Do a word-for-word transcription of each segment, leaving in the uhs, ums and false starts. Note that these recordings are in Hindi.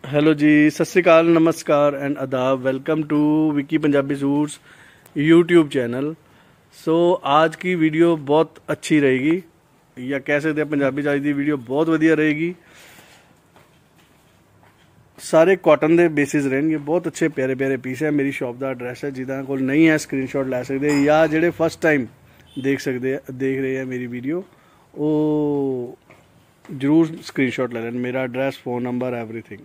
हेलो जी, सत श्री अकाल, नमस्कार एंड आदाब। Welcome to Vicky Punjabi suits YouTube channel. So आज की वीडियो बहुत अच्छी रहेगी, या कह सकते हैं पंजाबी च अज की वीडियो बहुत वधिया रहेगी। सारे कॉटन के बेसिस रहेंगे, बहुत अच्छे प्यारे प्यारे पीस है। मेरी शॉप का एड्रैस है, जिदा कोल नहीं है स्क्रीनशॉट लै सकते, या जेडे फर्स्ट टाइम देख सकते देख रहे हैं मेरी वीडियो, वो जरूर स्क्रीनशॉट ले लें। मेरा address, phone number, everything.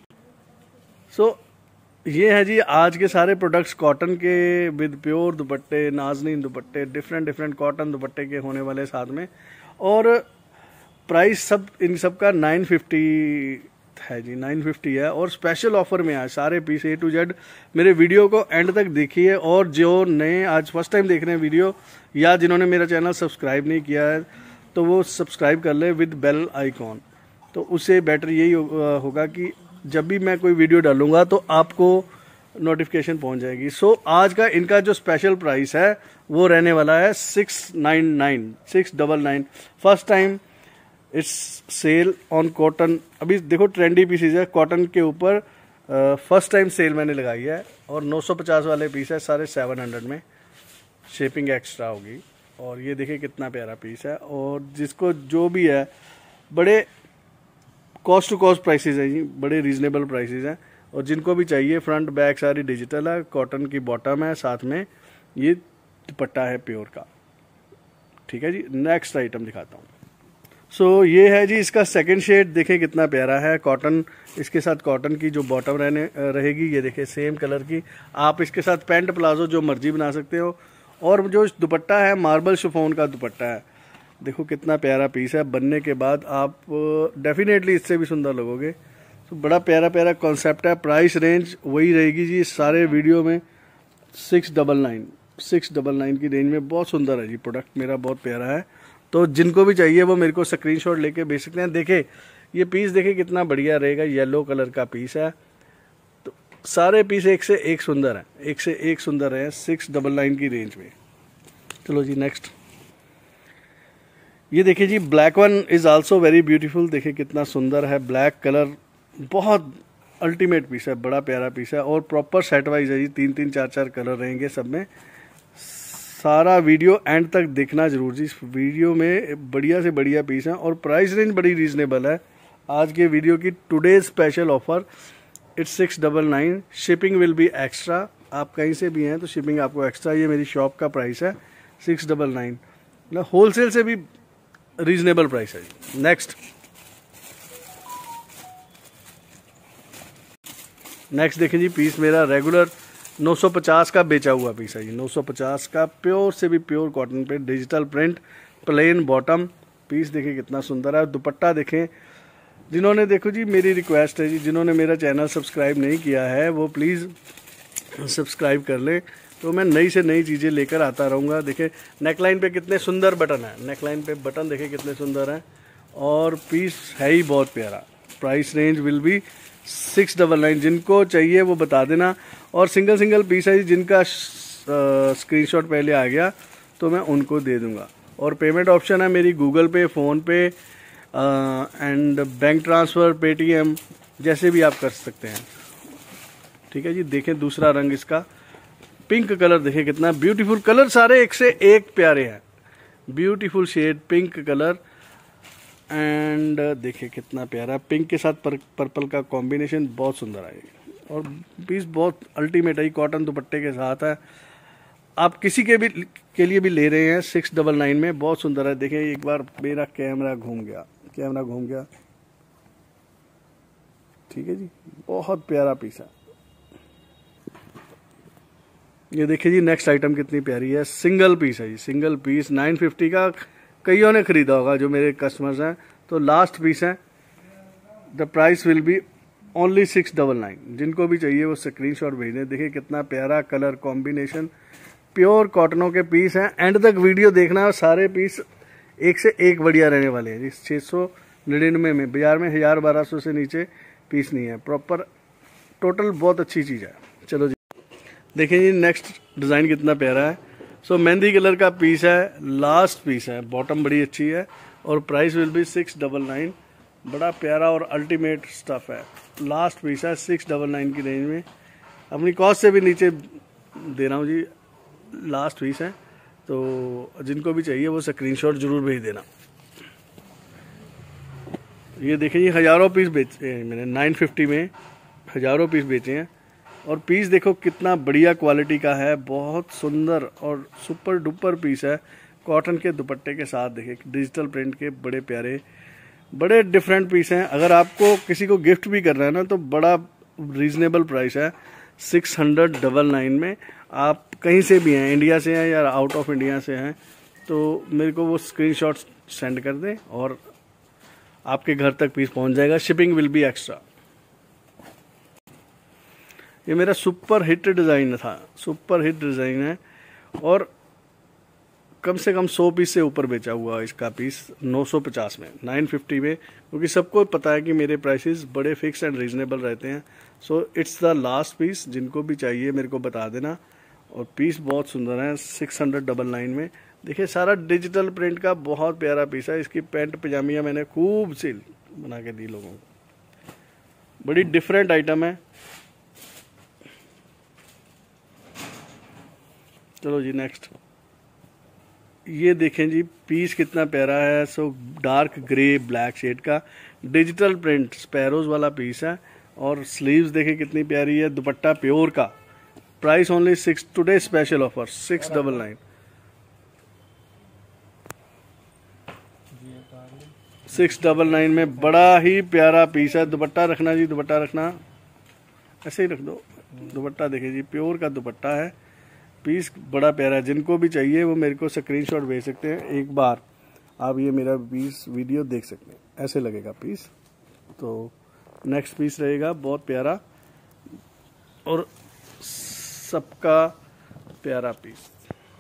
So so, ये है जी आज के सारे प्रोडक्ट्स कॉटन के विद प्योर दुपट्टे, नाजनीन दुपट्टे, डिफरेंट डिफरेंट कॉटन दुपट्टे के होने वाले साथ में। और प्राइस सब इन सब का नाइन फिफ्टी है जी, नाइन फिफ्टी है। और स्पेशल ऑफर में आज सारे पीस ए टू जेड। मेरे वीडियो को एंड तक देखिए, और जो नए आज फर्स्ट टाइम देख रहे हैं वीडियो, या जिन्होंने मेरा चैनल सब्सक्राइब नहीं किया है, तो वो सब्सक्राइब कर ले विद बेल आइकॉन। तो उससे बेटर यही होगा कि जब भी मैं कोई वीडियो डालूंगा तो आपको नोटिफिकेशन पहुंच जाएगी। सो so, आज का इनका जो स्पेशल प्राइस है वो रहने वाला है six nine nine six double nine. First time it's sale on cotton. अभी देखो ट्रेंडी पीसेज है कॉटन के ऊपर, फर्स्ट टाइम सेल मैंने लगाई है। और नौ सौ पचास वाले पीस है सारे सेवन हंड्रेड में, शिपिंग एक्स्ट्रा होगी। और ये देखिए कितना प्यारा पीस है। और जिसको जो भी है, बड़े कॉस्ट टू कॉस्ट प्राइसेस हैं जी, बड़े रीजनेबल प्राइसेस हैं। और जिनको भी चाहिए, फ्रंट बैक सारी डिजिटल है, कॉटन की बॉटम है, साथ में ये दुपट्टा है प्योर का। ठीक है जी, नेक्स्ट आइटम दिखाता हूँ। सो so, ये है जी इसका सेकंड शेड, देखें कितना प्यारा है। कॉटन, इसके साथ कॉटन की जो बॉटम रहने रहेगी, ये देखें सेम कलर की। आप इसके साथ पैंट प्लाजो जो मर्जी बना सकते हो। और जो दुपट्टा है मार्बल शिफॉन का दुपट्टा है, देखो कितना प्यारा पीस है। बनने के बाद आप डेफिनेटली इससे भी सुंदर लगोगे। तो बड़ा प्यारा प्यारा कॉन्सेप्ट है। प्राइस रेंज वही रहेगी जी सारे वीडियो में, six double nine six double nine की रेंज में। बहुत सुंदर है जी प्रोडक्ट, मेरा बहुत प्यारा है। तो जिनको भी चाहिए वो मेरे को स्क्रीनशॉट लेके भेज सकते हैं। देखे ये पीस, देखे कितना बढ़िया रहेगा, येलो कलर का पीस है। तो सारे पीस एक से एक सुंदर है, एक से एक सुंदर है सिक्स डबल नाइन की रेंज में। चलो जी नेक्स्ट। ये देखिए जी, black one is also very beautiful. देखिए कितना सुंदर है, ब्लैक कलर, बहुत अल्टीमेट पीस है, बड़ा प्यारा पीस है। और प्रॉपर सेट वाइज है जी, तीन तीन चार चार कलर रहेंगे सब में। सारा वीडियो एंड तक देखना जरूर जी, इस वीडियो में बढ़िया से बढ़िया पीस है। और प्राइस रेंज बड़ी रीजनेबल है आज के वीडियो की। Today special offer, it's six double nine. Shipping will be extra. आप कहीं से भी हैं तो शिपिंग आपको एक्स्ट्रा। ये मेरी शॉप का प्राइस है सिक्स डबल नाइन, मतलब होलसेल से भी रीजनेबल प्राइस है जी। नेक्स्ट नेक्स्ट देखें जी, पीस मेरा रेगुलर नौ सौ पचास का बेचा हुआ पीस है जी। नौ सौ पचास का प्योर से भी प्योर कॉटन पे, digital print, plain bottom. Piece देखिए कितना सुंदर है। दुपट्टा देखें। जिन्होंने, देखो जी मेरी रिक्वेस्ट है जी, जिन्होंने मेरा चैनल सब्सक्राइब नहीं किया है वो प्लीज़ सब्सक्राइब कर लें। तो मैं नई से नई चीज़ें लेकर आता रहूँगा। देखें नेकलाइन पे कितने सुंदर बटन है, नेकलाइन पे बटन देखें कितने सुंदर हैं। और पीस है ही बहुत प्यारा। Price range will be six double nine. जिनको चाहिए वो बता देना। और सिंगल सिंगल पीस है, जिनका स्क्रीनशॉट पहले आ गया तो मैं उनको दे दूँगा। और पेमेंट ऑप्शन है मेरी गूगल पे, फ़ोन पे एंड बैंक ट्रांसफ़र, पेटीएम, जैसे भी आप कर सकते हैं। ठीक है जी। देखें दूसरा रंग इसका, पिंक कलर, देखें कितना ब्यूटीफुल कलर, सारे एक से एक प्यारे हैं। Beautiful shade pink colour. And देखिए कितना प्यारा, पिंक के साथ पर, पर्पल का कॉम्बिनेशन बहुत सुंदर आएगा। और पीस बहुत अल्टीमेट है, कॉटन दुपट्टे के साथ है। आप किसी के भी के लिए भी ले रहे हैं सिक्स डबल नाइन में, बहुत सुंदर है। देखें एक बार मेरा कैमरा घूम गया, कैमरा घूम गया। ठीक है जी, बहुत प्यारा पीस है। ये देखिए जी नेक्स्ट आइटम कितनी प्यारी है। सिंगल पीस है जी, सिंगल पीस नाइन फिफ्टी का। कईयों ने खरीदा होगा जो मेरे कस्टमर्स हैं। तो लास्ट पीस है, the price will be only six double nine. जिनको भी चाहिए वो स्क्रीनशॉट भेज दें। देखिए कितना प्यारा कलर कॉम्बिनेशन, प्योर कॉटनों के पीस हैं। एंड तक वीडियो देखना है, सारे पीस एक से एक बढ़िया रहने वाले हैं जी। छः सौ निन्यानवे में, बाजार में हज़ार बारह सौ से नीचे पीस नहीं है। प्रॉपर टोटल बहुत अच्छी चीज़ है। चलो जी देखिए जी नेक्स्ट डिज़ाइन कितना प्यारा है। सो so, मेहंदी कलर का पीस है, लास्ट पीस है, बॉटम बड़ी अच्छी है। और price will be six double nine. बड़ा प्यारा और अल्टीमेट स्टफ है। लास्ट पीस है सिक्स डबल नाइन की रेंज में, अपनी कॉस्ट से भी नीचे दे रहा हूँ जी। लास्ट पीस है, तो जिनको भी चाहिए वो स्क्रीनशॉट जरूर भेज देना। ये देखिए, ये हज़ारों पीस बेचे हैं मैंने, नाइन फिफ्टी में हज़ारों पीस बेचे हैं। और पीस देखो कितना बढ़िया क्वालिटी का है, बहुत सुंदर और सुपर डुपर पीस है। कॉटन के दुपट्टे के साथ देखिए, डिजिटल प्रिंट के बड़े प्यारे बड़े डिफरेंट पीस हैं। अगर आपको किसी को गिफ्ट भी करना है ना, तो बड़ा रीजनेबल प्राइस है, सिक्स हंड्रेड डबल नाइन में। आप कहीं से भी हैं, इंडिया से हैं या आउट ऑफ इंडिया से हैं, तो मेरे को वो स्क्रीनशॉट सेंड कर दें और आपके घर तक पीस पहुंच जाएगा। Shipping will be extra. ये मेरा सुपर हिट डिज़ाइन था, सुपर हिट डिज़ाइन है और कम से कम सौ पीस से ऊपर बेचा हुआ इसका पीस नौ सौ पचास में, नाइन फिफ्टी में, क्योंकि सबको पता है कि मेरे प्राइसेस बड़े फिक्स एंड रीजनेबल रहते हैं। So it's the last piece, जिनको भी चाहिए मेरे को बता देना। और पीस बहुत सुंदर है, सिक्स हंड्रेड डबल नाइन में। देखिए सारा डिजिटल प्रिंट का बहुत प्यारा पीस है। इसकी पैंट पजामियाँ मैंने खूब सी बना के दी लोगों को, बड़ी डिफरेंट आइटम है। चलो जी नेक्स्ट, ये देखें जी पीस कितना प्यारा है। So dark grey black shade का डिजिटल प्रिंट स्पैरोज वाला पीस है और स्लीव्स देखें कितनी प्यारी है। दुपट्टा प्योर का, price only six, today special offer six double nine six double nine में बड़ा ही प्यारा पीस है। दुपट्टा रखना जी, दुपट्टा रखना, ऐसे ही रख दो। दुपट्टा देखिए जी, प्योर का दुपट्टा है, पीस बड़ा प्यारा है। जिनको भी चाहिए वो मेरे को स्क्रीनशॉट भेज सकते हैं। एक बार आप ये मेरा पीस वीडियो देख सकते हैं, ऐसे लगेगा पीस। तो नेक्स्ट पीस रहेगा बहुत प्यारा और सबका प्यारा पीस,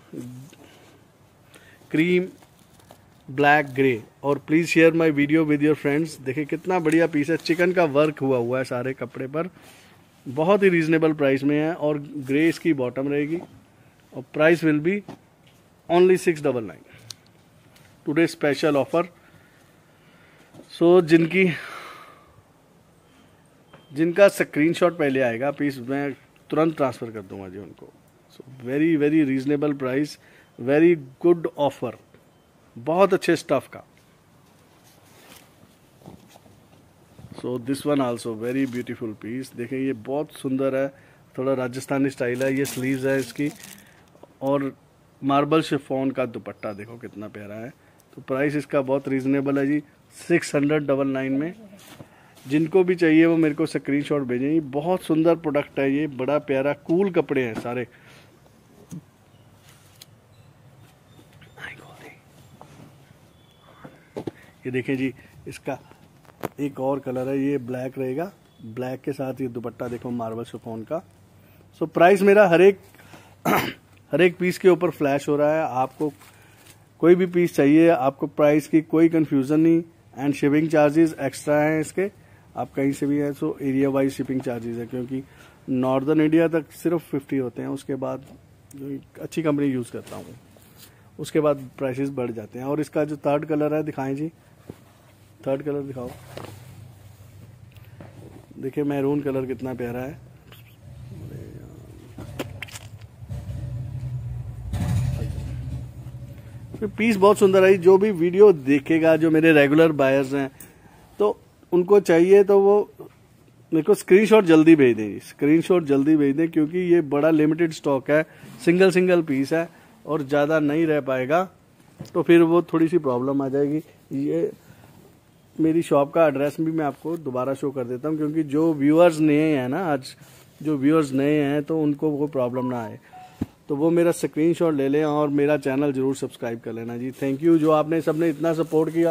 क्रीम ब्लैक ग्रे। और please share my video with your friends. देखिए कितना बढ़िया पीस है, चिकन का वर्क हुआ हुआ है सारे कपड़े पर, बहुत ही रीजनेबल प्राइस में है। और ग्रे इसकी बॉटम रहेगी और price will be only six double nine, today special offer. So जिनकी जिनका स्क्रीनशॉट पहले आएगा पीस मैं तुरंत ट्रांसफ़र कर दूंगा जी उनको। So very very reasonable price, very good offer, बहुत अच्छे स्टफ का। So this one also very beautiful piece. देखें ये बहुत सुंदर है, थोड़ा राजस्थानी स्टाइल है। ये स्लीव्स है इसकी और मार्बल शिफॉन का दुपट्टा देखो कितना प्यारा है। तो प्राइस इसका बहुत रीजनेबल है जी, सिक्स हंड्रेड डबल नाइन में। जिनको भी चाहिए वो मेरे को स्क्रीनशॉट भेजें। ये बहुत सुंदर प्रोडक्ट है, ये बड़ा प्यारा कूल कपड़े हैं सारे। ये देखें जी, इसका एक और कलर है, ये ब्लैक रहेगा, ब्लैक के साथ ये दुपट्टा देखो मार्बल शिफॉन का। सो प्राइस मेरा हर एक हर एक पीस के ऊपर फ्लैश हो रहा है। आपको कोई भी पीस चाहिए, आपको प्राइस की कोई कंफ्यूजन नहीं। एंड शिपिंग चार्जेस एक्स्ट्रा हैं इसके, आप कहीं से भी हैं। So area wise shipping charges है, क्योंकि नॉर्दर्न इंडिया तक सिर्फ फिफ्टी होते हैं। उसके बाद जो अच्छी कंपनी यूज़ करता हूँ, उसके बाद प्राइसेस बढ़ जाते हैं। और इसका जो थर्ड कलर है, दिखाएं जी, थर्ड कलर दिखाओ। देखिए मैरून कलर कितना प्यारा है। पीस बहुत सुंदर है। जो भी वीडियो देखेगा, जो मेरे रेगुलर बायर्स हैं, तो उनको चाहिए तो वो मेरे को स्क्रीनशॉट जल्दी भेज दें, स्क्रीनशॉट जल्दी भेज दें, क्योंकि ये बड़ा लिमिटेड स्टॉक है, सिंगल सिंगल पीस है और ज़्यादा नहीं रह पाएगा, तो फिर वो थोड़ी सी प्रॉब्लम आ जाएगी। ये मेरी शॉप का एड्रेस भी मैं आपको दोबारा शो कर देता हूँ, क्योंकि जो व्यूअर्स नए हैं ना, आज जो व्यूअर्स नए हैं तो उनको वो प्रॉब्लम ना आए। तो वो मेरा स्क्रीनशॉट ले लें और मेरा चैनल जरूर सब्सक्राइब कर लेना जी। थैंक यू जो आपने सबने इतना सपोर्ट किया।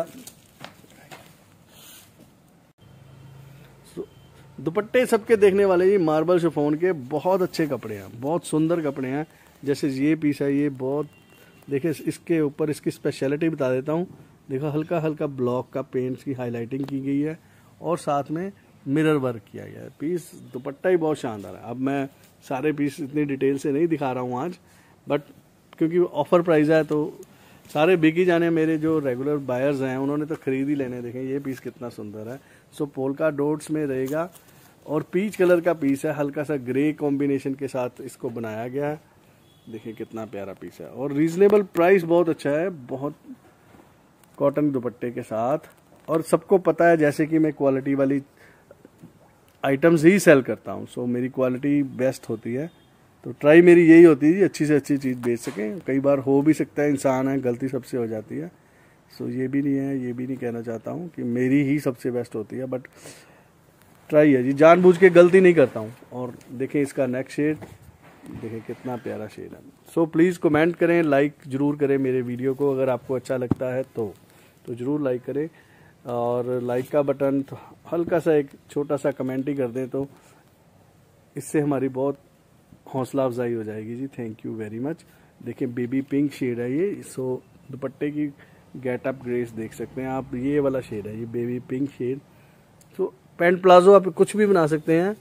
दुपट्टे सबके देखने वाले जी मार्बल शिफॉन के बहुत अच्छे कपड़े हैं, बहुत सुंदर कपड़े हैं। जैसे ये पीस है, ये बहुत देखिए, इसके ऊपर इसकी स्पेशलिटी बता देता हूँ। देखो हल्का हल्का ब्लॉक का पेंट की हाईलाइटिंग की गई है और साथ में मिरर वर्क किया गया है। पीस दुपट्टा ही बहुत शानदार है। अब मैं सारे पीस इतनी डिटेल से नहीं दिखा रहा हूँ आज, बट क्योंकि ऑफर प्राइस है तो सारे बिकी जाने मेरे जो रेगुलर बायर्स हैं उन्होंने तो खरीद ही लेने। देखें ये पीस कितना सुंदर है। सो पोल्का डॉट्स में रहेगा और पीच कलर का पीस है, हल्का सा ग्रे कॉम्बिनेशन के साथ इसको बनाया गया है। देखिए कितना प्यारा पीस है और रीजनेबल प्राइस बहुत अच्छा है, बहुत कॉटन दुपट्टे के साथ। और सबको पता है जैसे कि मैं क्वालिटी वाली आइटम्स ही सेल करता हूँ, सो मेरी क्वालिटी बेस्ट होती है। तो ट्राई मेरी यही होती है अच्छी से अच्छी चीज़ बेच सकें। कई बार हो भी सकता है, इंसान है, गलती सबसे हो जाती है। सो ये भी नहीं है, ये भी नहीं कहना चाहता हूँ कि मेरी ही सबसे बेस्ट होती है, बट ट्राई है जी, जानबूझ के गलती नहीं करता हूँ। और देखें इसका नेक्स्ट शेड, देखें कितना प्यारा शेड है। सो प्लीज़ कमेंट करें, लाइक ज़रूर करें मेरे वीडियो को, अगर आपको अच्छा लगता है तो तो ज़रूर लाइक करें। और लाइक का बटन तो हल्का सा एक छोटा सा कमेंट ही कर दें तो इससे हमारी बहुत हौसला अफजाई हो जाएगी जी। Thank you very much. देखिए बेबी पिंक शेड है ये। सो दुपट्टे की गेट अप ग्रेस देख सकते हैं आप, ये वाला शेड है ये baby pink shade. So pant palazzo आप कुछ भी बना सकते हैं।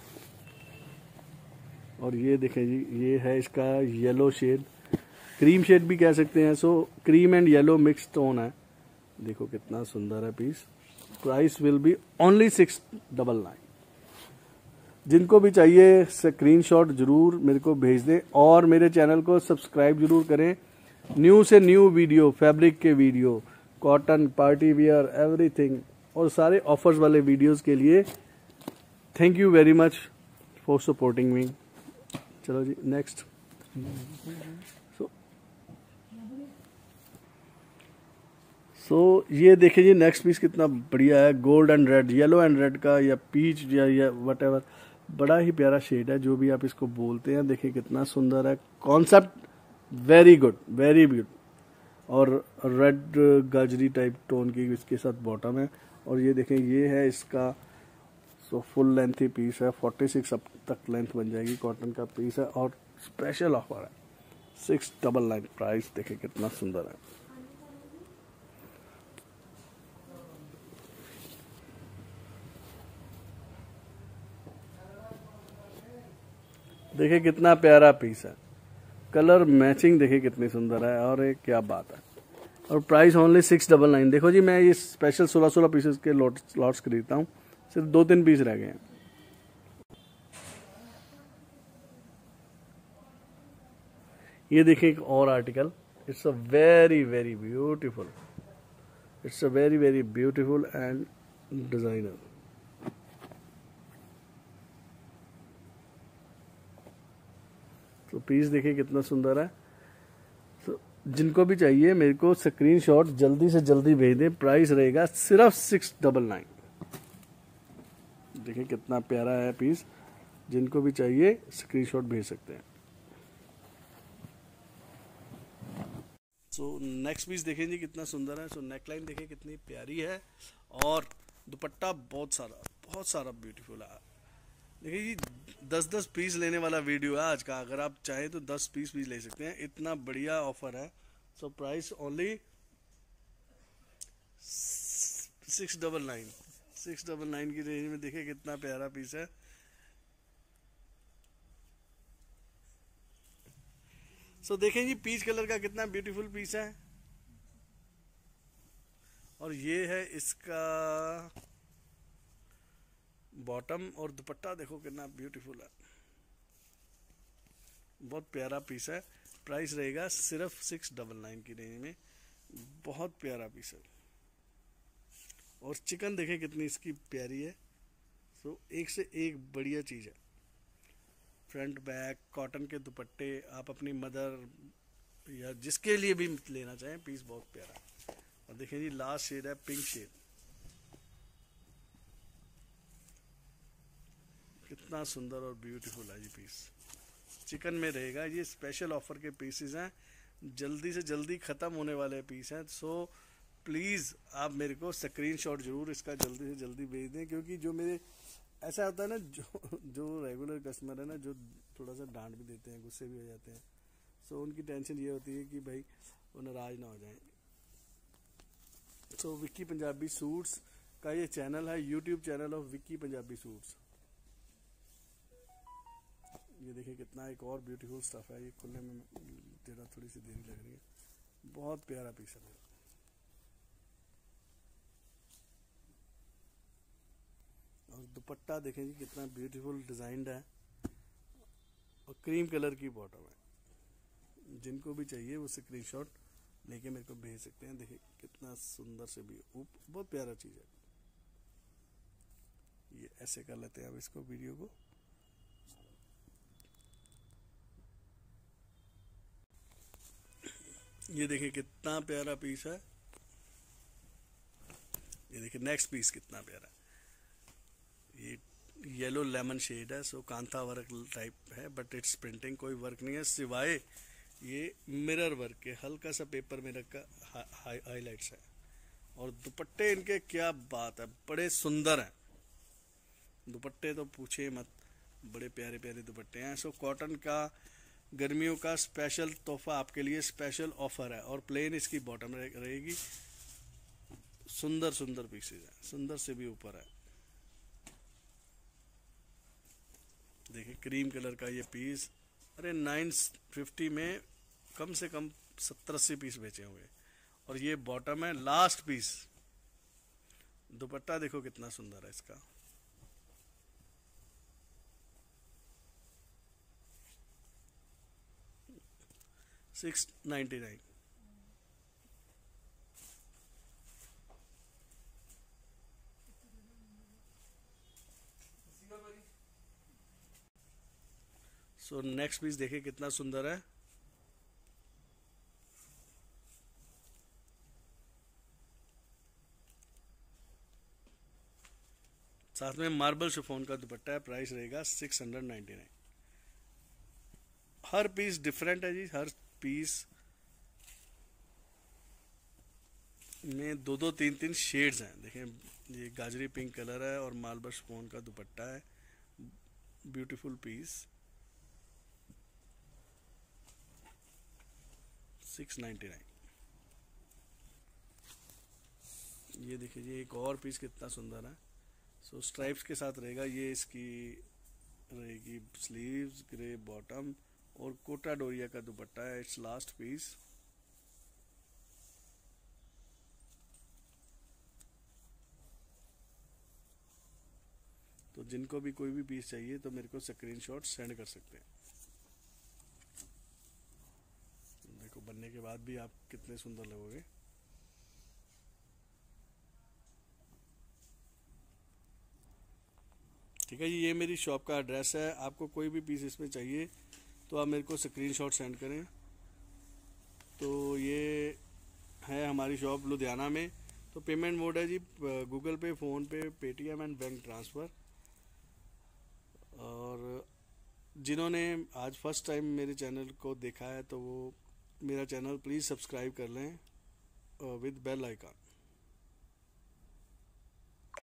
और ये देखें जी, ये है इसका येलो शेड, क्रीम शेड भी कह सकते हैं। So cream and yellow mix tone है। देखो कितना सुंदर है piece. Price will be only six double nine. जिनको भी चाहिए स्क्रीनशॉट जरूर मेरे को भेज दें और मेरे चैनल को सब्सक्राइब जरूर करें। न्यू से न्यू वीडियो, फैब्रिक के video, cotton, party wear, everything और सारे ऑफर्स वाले वीडियोस के लिए thank you very much for supporting me. चलो जी नेक्स्ट। सो सो ये देखिए जी, नेक्स्ट पीस कितना बढ़िया है। Gold and red, yellow and red का या पीच या, या वट एवर, बड़ा ही प्यारा शेड है, जो भी आप इसको बोलते हैं। देखिए कितना सुंदर है, concept very good, very good. और रेड गाजरी टाइप टोन की इसके साथ बॉटम है। और ये देखें ये है इसका सो फुल लेंथ ही पीस है, फोर्टी सिक्स अब तक लेंथ बन जाएगी। कॉटन का पीस है और स्पेशल ऑफर है सिक्स डबल नाइन। प्राइस देखें कितना सुंदर है। देखिए कितना प्यारा पीस है, कलर मैचिंग देखिए कितनी सुंदर है और ये क्या बात है। और price only six double nine. देखो जी, मैं ये स्पेशल सोलह सोलह पीसेस के लॉट्स लॉट्स खरीदता हूँ, सिर्फ दो तीन पीस रह गए हैं। ये देखिए एक और article, it's a very very beautiful, it's a very very beautiful and designer. तो पीस देखिए कितना सुंदर है। तो जिनको भी चाहिए मेरे को स्क्रीनशॉट जल्दी से जल्दी भेज दें। प्राइस रहेगा सिर्फ सिक्स डबल नाइन। देखिए कितना प्यारा है पीस, जिनको भी चाहिए स्क्रीनशॉट भेज सकते हैं। सो नेक्स्ट पीस देखें जी कितना सुंदर है। सो नेकलाइन देखिए कितनी प्यारी है और दुपट्टा बहुत सारा बहुत सारा ब्यूटीफुल है। देखिए जी, दस दस पीस लेने वाला वीडियो है आज का, अगर आप चाहें तो दस पीस भी ले सकते हैं, इतना बढ़िया ऑफर है। So price only six double nine. Six double nine की रेंज में देखिए कितना प्यारा पीस है। सो so, देखें जी पीच कलर का कितना ब्यूटीफुल पीस है। और ये है इसका बॉटम और दुपट्टा देखो कितना ब्यूटीफुल है, बहुत प्यारा पीस है। प्राइस रहेगा सिर्फ सिक्स डबल नाइन की रेंज में, बहुत प्यारा पीस है। और चिकन देखें कितनी इसकी प्यारी है। सो so, एक से एक बढ़िया चीज़ है। फ्रंट बैक कॉटन के दुपट्टे, आप अपनी मदर या जिसके लिए भी लेना चाहें, पीस बहुत प्यारा। और देखिए जी लास्ट शेड है पिंक शेड, कितना सुंदर और ब्यूटीफुल है जी पीस। चिकन में रहेगा, ये स्पेशल ऑफर के पीसेस हैं, जल्दी से जल्दी ख़त्म होने वाले पीस हैं। सो प्लीज़ आप मेरे को स्क्रीनशॉट जरूर इसका जल्दी से जल्दी भेज दें, क्योंकि जो मेरे ऐसा होता है ना, जो जो रेगुलर कस्टमर है ना, जो थोड़ा सा डांट भी देते हैं, गुस्से भी हो जाते हैं। सो उनकी टेंशन ये होती है कि भाई वो नाराज़ ना हो जाएं। सो विक्की पंजाबी सूट्स का ये चैनल है, YouTube channel of Vicky Punjabi suits. ये देखिए कितना एक और ब्यूटीफुल स्टफ है। ये खुलने में तेरा थोड़ी सी देरी लग रही है, बहुत प्यारा पीस है मेरा। और दुपट्टा देखें जी कितना ब्यूटीफुल डिजाइन्ड है और क्रीम कलर की बॉटम है। जिनको भी चाहिए वो स्क्रीनशॉट लेके मेरे को भेज सकते हैं। देखिए कितना सुंदर से भी, बहुत प्यारा चीज है ये। ऐसे कर लेते हैं अब इसको, वीडियो को। ये देखिए कितना प्यारा पीस है। ये देखिए नेक्स्ट पीस कितना प्यारा है। ये येलो लेमन शेड है, सो कांथा वर्क टाइप है, बट इट्स प्रिंटिंग कोई वर्क नहीं है सिवाय ये मिरर वर्क के। हल्का सा पेपर मिरर का हाईलाइट्स है। और दुपट्टे इनके क्या बात है, बड़े सुंदर हैं दुपट्टे, तो पूछे मत, बड़े प्यारे प्यारे दुपट्टे हैं। सो कॉटन का गर्मियों का स्पेशल तोहफा आपके लिए, स्पेशल ऑफर है। और प्लेन इसकी बॉटम रहेगी। सुंदर सुंदर पीसेज है, सुंदर से भी ऊपर है। देखिए क्रीम कलर का ये पीस, अरे नाइन फिफ्टी में कम से कम सत्तर अस्सी पीस बेचे हुए। और ये बॉटम है, लास्ट पीस। दुपट्टा देखो कितना सुंदर है इसका। Six ninety nine. So next piece देखिए कितना सुंदर है। साथ में मार्बल शिफॉन का दुपट्टा है। प्राइस रहेगा सिक्स हंड्रेड नाइन्टी नाइन। हर पीस डिफरेंट है जी, हर पीस में दो दो तीन तीन शेड्स हैं। देखें ये गाजरी पिंक कलर है और मार्बल शिफॉन का दुपट्टा है। Beautiful piece, six ninety nine. ये देखिए ये एक और पीस कितना सुंदर है। सो स्ट्राइप्स के साथ रहेगा। ये इसकी रहेगी स्लीव्स, ग्रे बॉटम और कोटा डोरिया का दुपट्टा है। It's last piece. तो जिनको भी कोई भी पीस चाहिए तो मेरे को स्क्रीनशॉट सेंड कर सकते हैं। देखो बनने के बाद भी आप कितने सुंदर लगोगे। ठीक है जी, ये मेरी शॉप का एड्रेस है। आपको कोई भी पीस इसमें चाहिए तो आप मेरे को स्क्रीनशॉट सेंड करें। तो ये है हमारी शॉप लुधियाना में। तो पेमेंट मोड है जी Google Pay, PhonePe, Paytm and bank transfer. और जिन्होंने आज फर्स्ट टाइम मेरे चैनल को देखा है तो वो मेरा चैनल प्लीज़ सब्सक्राइब कर लें विद बेल आइकन।